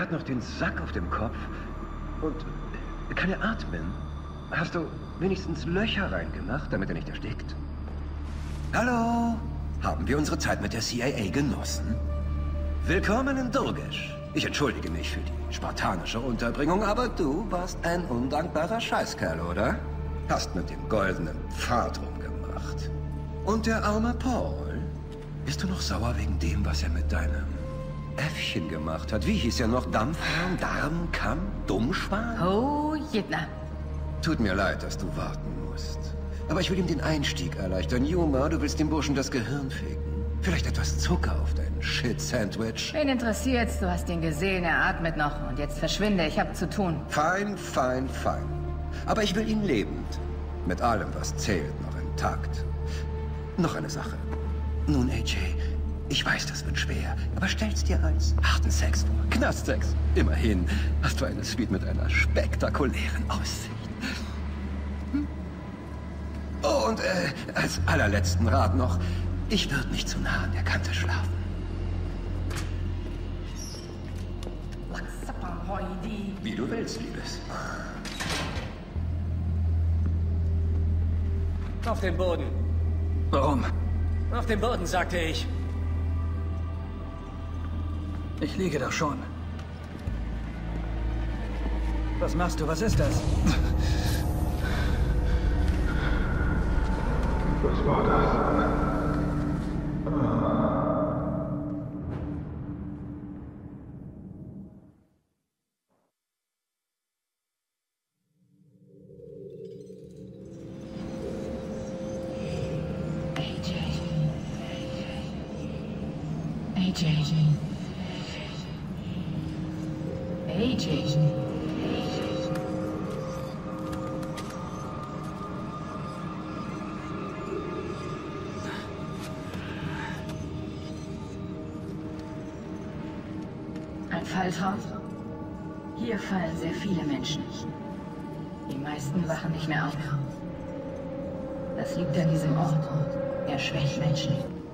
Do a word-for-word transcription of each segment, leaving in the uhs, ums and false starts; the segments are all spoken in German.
hat noch den Sack auf dem Kopf und kann er atmen. Hast du wenigstens Löcher reingemacht, damit er nicht erstickt? Hallo? Haben wir unsere Zeit mit der C I A genossen? Willkommen in Durgesh. Ich entschuldige mich für die spartanische Unterbringung, aber du warst ein undankbarer Scheißkerl, oder? Hast mit dem goldenen Pfad rumgemacht. Und der arme Paul? Bist du noch sauer wegen dem, was er mit deinem Äffchen gemacht hat? Wie hieß er noch? Dampfhahn, Darmkamm, Dummschwan? Oh, Jedna. Tut mir leid, dass du warten musst. Aber ich will ihm den Einstieg erleichtern. Yuma, du willst dem Burschen das Gehirn ficken. Vielleicht etwas Zucker auf dein Shit-Sandwich. Wen interessiert's? Du hast ihn gesehen, er atmet noch. Und jetzt verschwinde, ich hab zu tun. Fein, fein, fein. Aber ich will ihn lebend. Mit allem, was zählt, noch intakt. Noch eine Sache. Nun, A J, ich weiß, das wird schwer. Aber stell's dir als harten Sex vor. Knastsex. Immerhin hast du eine Suite mit einer spektakulären Aussicht. Oh, und äh, als allerletzten Rat noch, ich würde nicht zu nah an der Kante schlafen. Wie du willst, Liebes. Auf den Boden. Warum? Auf den Boden, sagte ich. Ich liege doch schon. Was machst du? Was ist das? Was war das? A J. A J. Ein Falltraum? Hier fallen sehr viele Menschen. Die meisten wachen nicht mehr auf. Das liegt an diesem Ort. Er schwächt Menschen.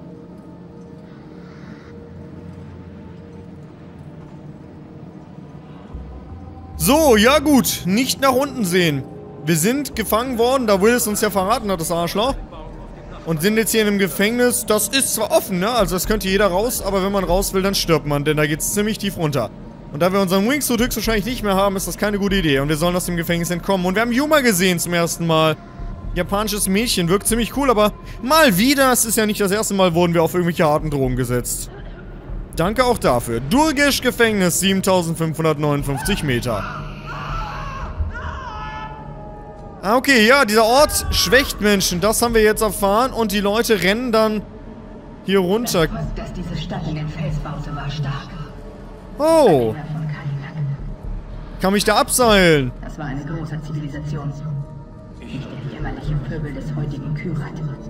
So, ja gut. Nicht nach unten sehen. Wir sind gefangen worden, da Will es uns ja verraten hat, das Arschloch. Und sind jetzt hier in einem Gefängnis. Das ist zwar offen, ne? Also das könnte jeder raus, aber wenn man raus will, dann stirbt man, denn da geht es ziemlich tief runter. Und da wir unseren Wingsuit höchstwahrscheinlich nicht mehr haben, ist das keine gute Idee. Und wir sollen aus dem Gefängnis entkommen. Und wir haben Yuma gesehen zum ersten Mal. Japanisches Mädchen, wirkt ziemlich cool, aber mal wieder, es ist ja nicht das erste Mal, wurden wir auf irgendwelche harten Drogen gesetzt. Danke auch dafür. Durgesh Gefängnis, siebentausendfünfhundertneunundfünfzig Meter. Ah, okay, ja, dieser Ort schwächt Menschen, das haben wir jetzt erfahren. Und die Leute rennen dann hier runter. Das Volk, das diese Stadt in den Fels baute, war stark. Oh. Kann mich da abseilen. Das war eine große Zivilisation. Nicht der jämmerliche Pöbel des heutigen Kyrat.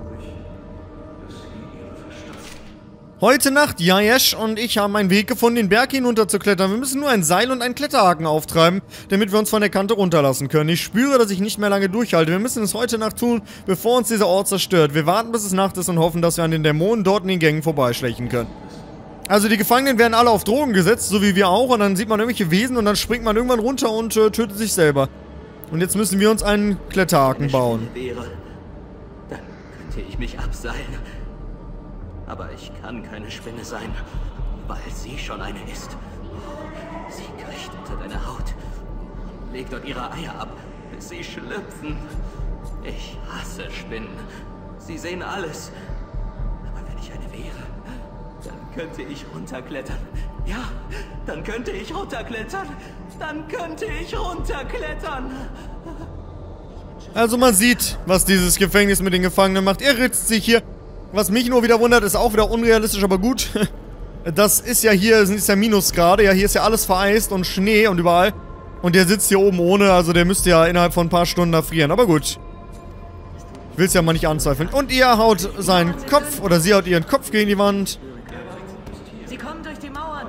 Heute Nacht, Jayesh und ich haben einen Weg gefunden, den Berg hinunter zu klettern. Wir müssen nur ein Seil und einen Kletterhaken auftreiben, damit wir uns von der Kante runterlassen können. Ich spüre, dass ich nicht mehr lange durchhalte. Wir müssen es heute Nacht tun, bevor uns dieser Ort zerstört. Wir warten, bis es Nacht ist und hoffen, dass wir an den Dämonen dort in den Gängen vorbeischleichen können. Also die Gefangenen werden alle auf Drogen gesetzt, so wie wir auch. Und dann sieht man irgendwelche Wesen und dann springt man irgendwann runter und äh, tötet sich selber. Und jetzt müssen wir uns einen Kletterhaken bauen. Wäre, dann könnte ich mich abseilen. Aber ich kann keine Spinne sein, weil sie schon eine ist. Sie kriecht unter deine Haut, legt dort ihre Eier ab, bis sie schlüpfen. Ich hasse Spinnen. Sie sehen alles. Aber wenn ich eine wäre, dann könnte ich runterklettern. Ja, dann könnte ich runterklettern. Dann könnte ich runterklettern. Also man sieht, was dieses Gefängnis mit den Gefangenen macht. Er ritzt sich hier. Was mich nur wieder wundert, ist auch wieder unrealistisch, aber gut. Das ist ja hier, sind ja Minusgrade. Ja, hier ist ja alles vereist und Schnee und überall. Und der sitzt hier oben ohne, also der müsste ja innerhalb von ein paar Stunden erfrieren. Aber gut. Ich will es ja mal nicht anzweifeln. Und ihr haut seinen Kopf, oder sie haut ihren Kopf gegen die Wand. Sie kommen durch die Mauern.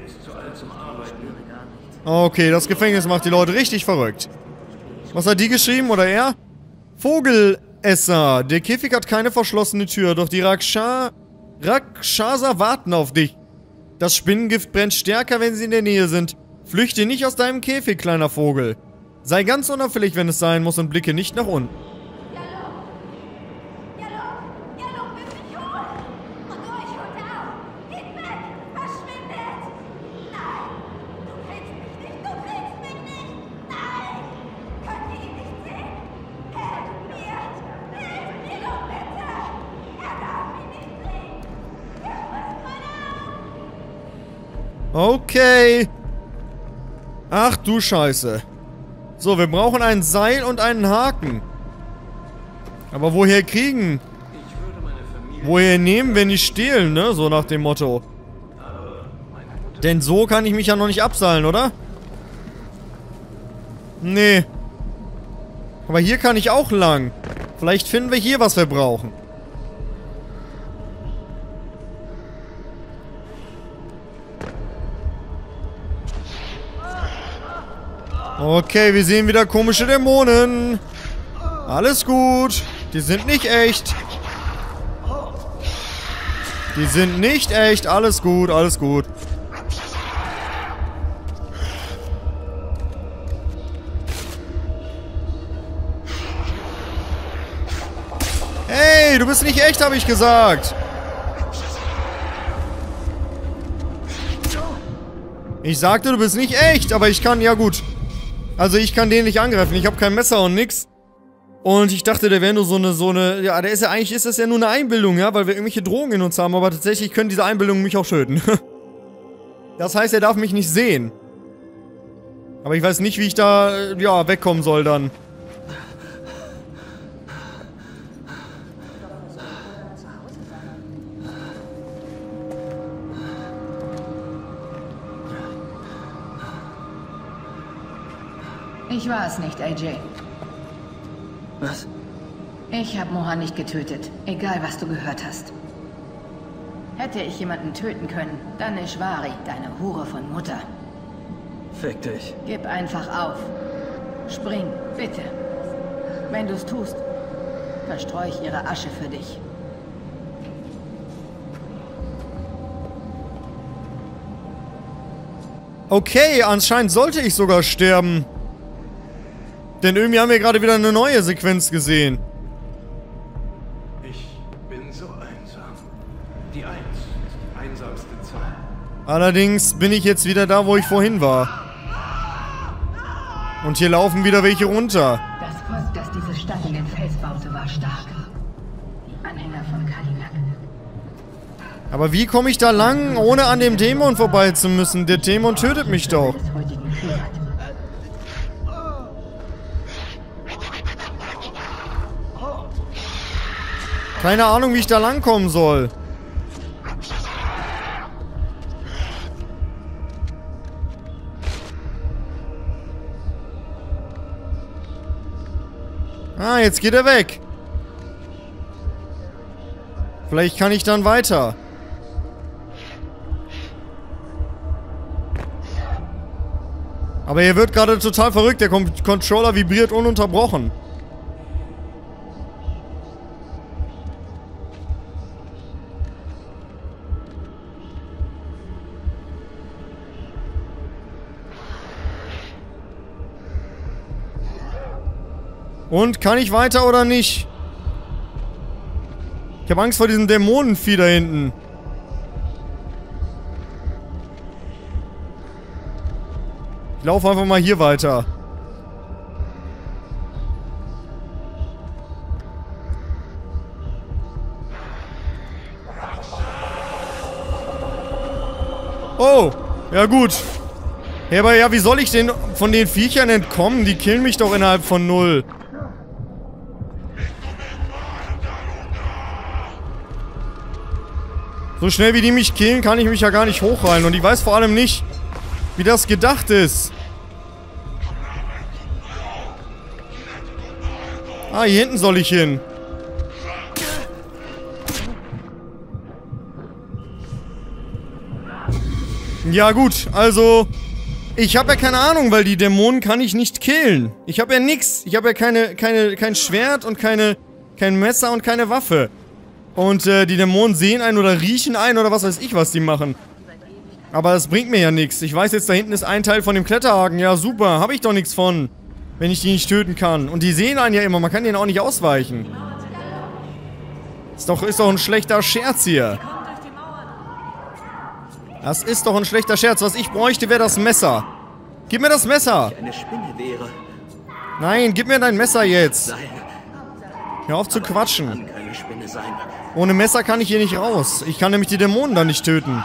Okay, das Gefängnis macht die Leute richtig verrückt. Was hat die geschrieben, oder er? Vogelesser. Der Käfig hat keine verschlossene Tür, doch die Raksha Rakshasa warten auf dich. Das Spinnengift brennt stärker, wenn sie in der Nähe sind. Flüchte nicht aus deinem Käfig, kleiner Vogel. Sei ganz unauffällig, wenn es sein muss, und blicke nicht nach unten. Okay. Ach du Scheiße. So, wir brauchen ein Seil und einen Haken. Aber woher kriegen? Woher nehmen, wenn nicht stehlen, ne? So nach dem Motto. Denn so kann ich mich ja noch nicht abseilen, oder? Nee. Aber hier kann ich auch lang. Vielleicht finden wir hier, was wir brauchen. Okay, wir sehen wieder komische Dämonen. Alles gut. Die sind nicht echt. Die sind nicht echt. Alles gut, alles gut. Hey, du bist nicht echt, habe ich gesagt. Ich sagte, du bist nicht echt, aber ich kann, ja gut. Also ich kann den nicht angreifen, ich habe kein Messer und nix. Und ich dachte, der wäre nur so eine, so eine, ja, der ist ja, eigentlich ist das ja nur eine Einbildung, ja, weil wir irgendwelche Drogen in uns haben, aber tatsächlich können diese Einbildungen mich auch töten. Das heißt, er darf mich nicht sehen. Aber ich weiß nicht, wie ich da, ja, wegkommen soll dann. Ich war es nicht, A J. Was? Ich habe Mohan nicht getötet, egal was du gehört hast. Hätte ich jemanden töten können, dann Ishvari, deine Hure von Mutter. Fick dich. Gib einfach auf. Spring, bitte. Wenn du es tust, verstreue ich ihre Asche für dich. Okay, anscheinend sollte ich sogar sterben. Denn irgendwie haben wir gerade wieder eine neue Sequenz gesehen. Ich bin so einsam. Die Eins ist die einsamste Zahl. Allerdings bin ich jetzt wieder da, wo ich vorhin war. Und hier laufen wieder welche runter. Das Volk, das diese Stadt in den Fels baute, war stark. Die Anhänger von Kalinak. Aber wie komme ich da lang, ohne an dem Dämon vorbei zu müssen? Der Dämon tötet mich doch. Des heutigen Führers. Keine Ahnung, wie ich da langkommen soll. Ah, jetzt geht er weg. Vielleicht kann ich dann weiter. Aber er wird gerade total verrückt. Der Controller vibriert ununterbrochen. Und, kann ich weiter oder nicht? Ich habe Angst vor diesem Dämonenvieh da hinten. Ich laufe einfach mal hier weiter. Oh, ja gut. Ja, aber ja, wie soll ich denn von den Viechern entkommen? Die killen mich doch innerhalb von null. So schnell wie die mich killen, kann ich mich ja gar nicht hochreihen. Und ich weiß vor allem nicht, wie das gedacht ist. Ah, hier hinten soll ich hin. Ja gut, also... Ich habe ja keine Ahnung, weil die Dämonen kann ich nicht killen. Ich habe ja nix. Ich habe ja keine, keine, kein Schwert und keine, kein Messer und keine Waffe. Und äh, die Dämonen sehen einen oder riechen einen oder was weiß ich, was die machen. Aber das bringt mir ja nichts. Ich weiß jetzt, da hinten ist ein Teil von dem Kletterhaken. Ja, super. Habe ich doch nichts von. Wenn ich die nicht töten kann. Und die sehen einen ja immer. Man kann denen auch nicht ausweichen. Ist doch, ist doch ein schlechter Scherz hier. Das ist doch ein schlechter Scherz. Was ich bräuchte, wäre das Messer. Gib mir das Messer. Eine Spinne wäre. Nein, gib mir dein Messer jetzt. Sein. Hör auf zu quatschen. Kann keine Spinne sein. Ohne Messer kann ich hier nicht raus. Ich kann nämlich die Dämonen dann nicht töten.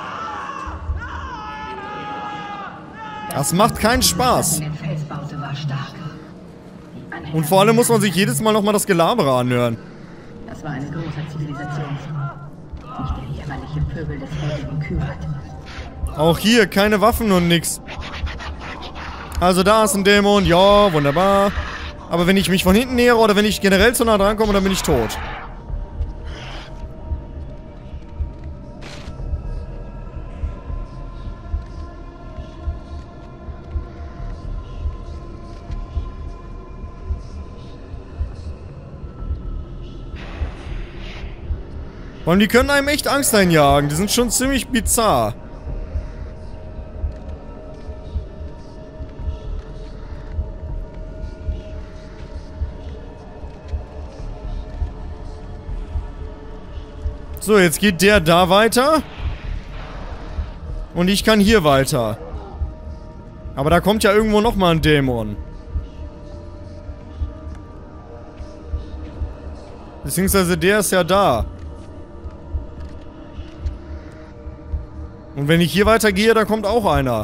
Das macht keinen Spaß. Und vor allem muss man sich jedes Mal nochmal das Gelabere anhören. Das war eine große Zivilisation. Nicht der jämmerliche Pöbel des heutigen Kyrat. Auch hier keine Waffen und nix. Also da ist ein Dämon. Ja, wunderbar. Aber wenn ich mich von hinten nähere oder wenn ich generell zu nah dran komme, dann bin ich tot. Und die können einem echt Angst einjagen. Die sind schon ziemlich bizarr. So, jetzt geht der da weiter. Und ich kann hier weiter. Aber da kommt ja irgendwo nochmal ein Dämon. Beziehungsweise der ist ja da. Und wenn ich hier weitergehe, dann kommt auch einer.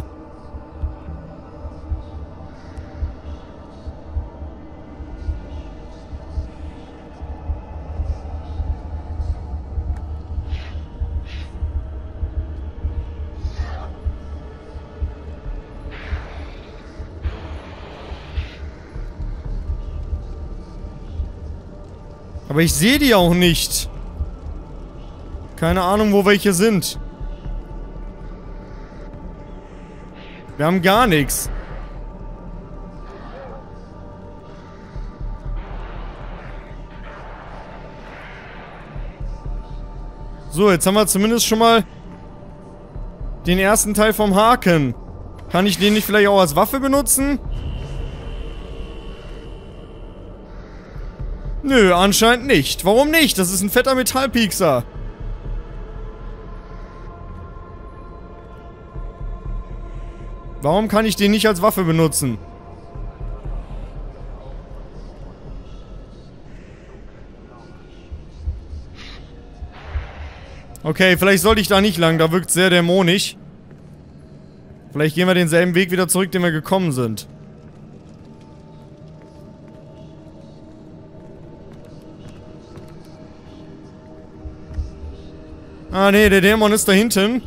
Aber ich sehe die auch nicht. Keine Ahnung, wo welche sind. Wir haben gar nichts. So, jetzt haben wir zumindest schon mal den ersten Teil vom Haken. Kann ich den nicht vielleicht auch als Waffe benutzen? Nö, anscheinend nicht. Warum nicht? Das ist ein fetter Metallpiekser. Warum kann ich den nicht als Waffe benutzen? Okay, vielleicht sollte ich da nicht lang. Da wirkt es sehr dämonisch. Vielleicht gehen wir denselben Weg wieder zurück, den wir gekommen sind. Ah, nee, der Dämon ist da hinten.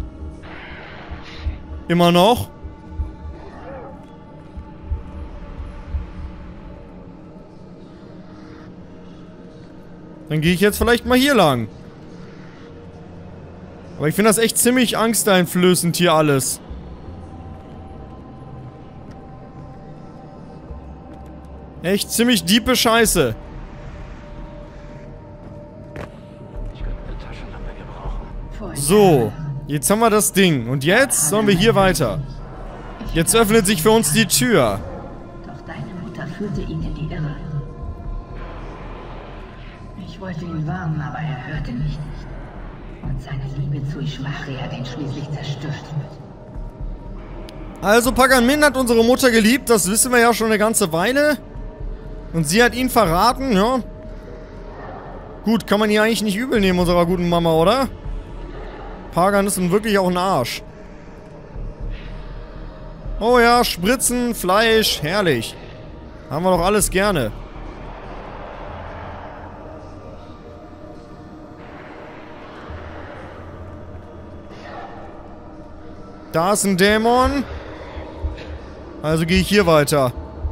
Immer noch. Dann gehe ich jetzt vielleicht mal hier lang. Aber ich finde das echt ziemlich angsteinflößend hier alles. Echt ziemlich diepe Scheiße. So, jetzt haben wir das Ding. Und jetzt sollen wir hier weiter. Jetzt öffnet sich für uns die Tür. Doch deine Mutter führte ihn in die Irre. Ich wollte ihn warnen, aber er hörte nicht. Und seine Liebe zu Ishmael hat ihn schließlich zerstört. Also Pagan Min hat unsere Mutter geliebt, das wissen wir ja schon eine ganze Weile. Und sie hat ihn verraten, ja. Gut, kann man ihr eigentlich nicht übel nehmen, unserer guten Mama, oder? Pagan ist nun wirklich auch ein Arsch. Oh ja, Spritzen, Fleisch, herrlich. Haben wir doch alles gerne. Da ist ein Dämon. Also gehe ich hier weiter.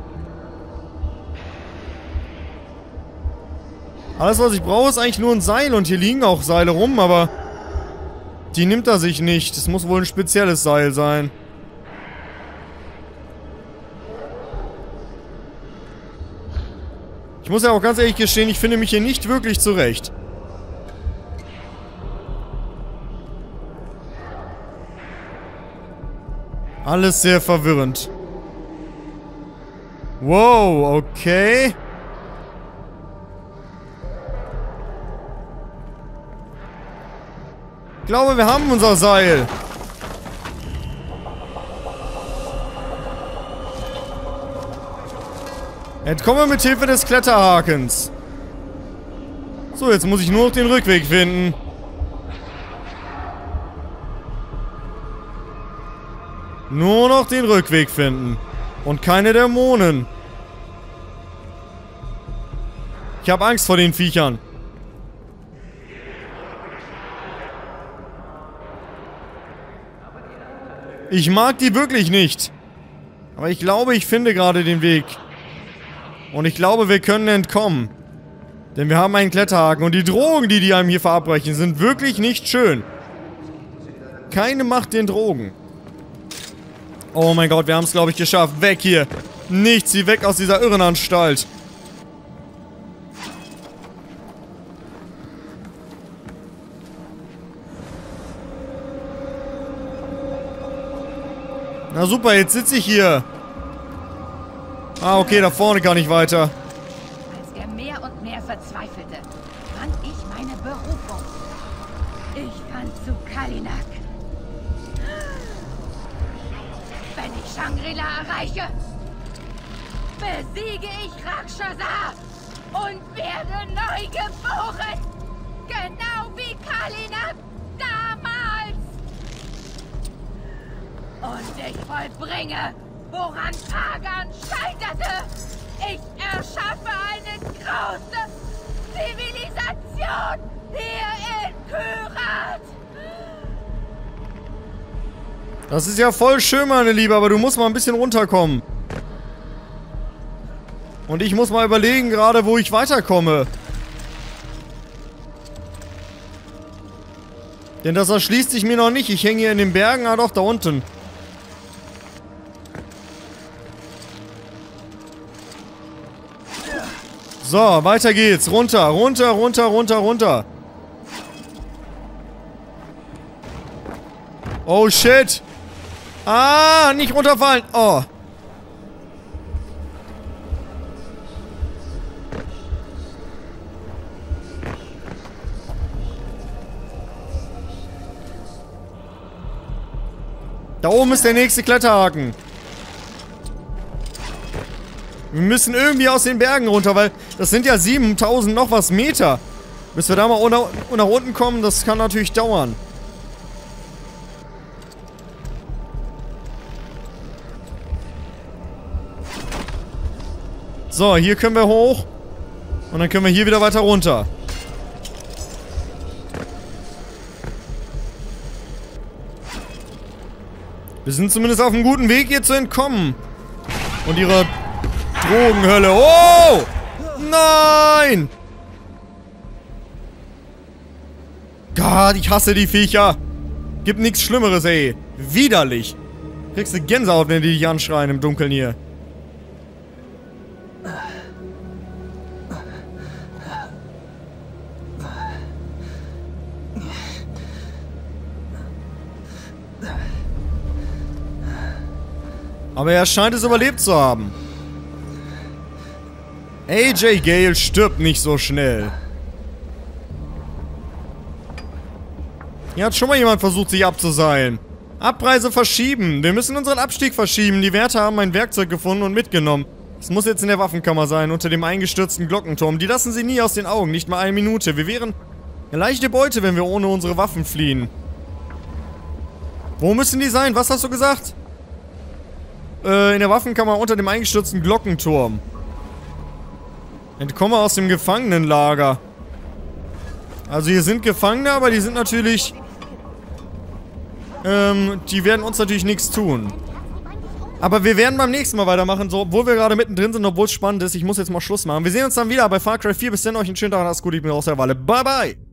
Alles, was ich brauche, ist eigentlich nur ein Seil. Und hier liegen auch Seile rum, aber die nimmt er sich nicht. Das muss wohl ein spezielles Seil sein. Ich muss ja auch ganz ehrlich gestehen, ich finde mich hier nicht wirklich zurecht. Alles sehr verwirrend. Wow, okay. Ich glaube, wir haben unser Seil. Entkomme mit Hilfe des Kletterhakens. So, jetzt muss ich nur noch den Rückweg finden. Nur noch den Rückweg finden. Und keine Dämonen. Ich habe Angst vor den Viechern. Ich mag die wirklich nicht. Aber ich glaube, ich finde gerade den Weg. Und ich glaube, wir können entkommen. Denn wir haben einen Kletterhaken. Und die Drogen, die die einem hier verabreichen, sind wirklich nicht schön. Keine Macht den Drogen. Oh mein Gott, wir haben es, glaube ich, geschafft. Weg hier. Nicht, zieh weg aus dieser Irrenanstalt. Na super, jetzt sitze ich hier. Ah, okay, da vorne kann ich weiter. Als er mehr und mehr verzweifelte, fand ich meine Berufung. Ich fand zu Kalinak. Wenn ich Shangri-La erreiche, besiege ich Rakshasa und werde neu geboren. Genau wie Kalinak damals. Und ich vollbringe, woran Pagan scheiterte. Ich erschaffe eine große Zivilisation hier in Kyrat. Das ist ja voll schön, meine Liebe, aber du musst mal ein bisschen runterkommen. Und ich muss mal überlegen gerade, wo ich weiterkomme. Denn das erschließt sich mir noch nicht. Ich hänge hier in den Bergen, ah doch, da unten. So, weiter geht's. Runter, runter, runter, runter, runter. Oh shit. Ah, nicht runterfallen. Oh. Da oben ist der nächste Kletterhaken. Wir müssen irgendwie aus den Bergen runter, weil das sind ja siebentausend noch was Meter. Bis wir da mal nach, nach unten kommen, das kann natürlich dauern. So, hier können wir hoch. Und dann können wir hier wieder weiter runter. Wir sind zumindest auf einem guten Weg, hier zu entkommen. Und ihre Drogenhölle. Oh! Nein! Gott, ich hasse die Viecher. Gibt nichts Schlimmeres, ey. Widerlich. Kriegst du Gänsehaut, wenn die dich anschreien im Dunkeln hier. Aber er scheint es überlebt zu haben. A J Gale stirbt nicht so schnell. Hier hat schon mal jemand versucht, sich abzuseilen. Abreise verschieben. Wir müssen unseren Abstieg verschieben. Die Wärter haben ein Werkzeug gefunden und mitgenommen. Es muss jetzt in der Waffenkammer sein, unter dem eingestürzten Glockenturm. Die lassen sie nie aus den Augen, nicht mal eine Minute. Wir wären eine leichte Beute, wenn wir ohne unsere Waffen fliehen. Wo müssen die sein? Was hast du gesagt? Äh, in der Waffenkammer unter dem eingestürzten Glockenturm. Entkomme aus dem Gefangenenlager. Also hier sind Gefangene, aber die sind natürlich... Ähm, die werden uns natürlich nichts tun. Aber wir werden beim nächsten Mal weitermachen, so, obwohl wir gerade mittendrin sind, obwohl es spannend ist. Ich muss jetzt mal Schluss machen. Wir sehen uns dann wieder bei Far Cry vier. Bis dann, euch einen schönen Tag und alles Gute. Ich bin raus, der Walle. Bye, bye!